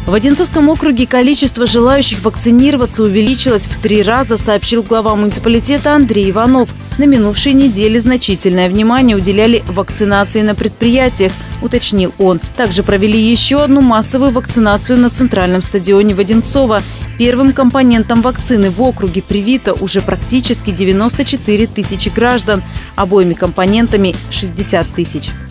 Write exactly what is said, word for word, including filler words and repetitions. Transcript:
В Одинцовском округе количество желающих вакцинироваться увеличилось в три раза, сообщил глава муниципалитета Андрей Иванов. На минувшей неделе значительное внимание уделяли вакцинации на предприятиях, уточнил он. Также провели еще одну массовую вакцинацию на центральном стадионе в Одинцово. Первым компонентом вакцины в округе привито уже практически девяносто четыре тысячи граждан, обоими компонентами – шестьдесят тысяч.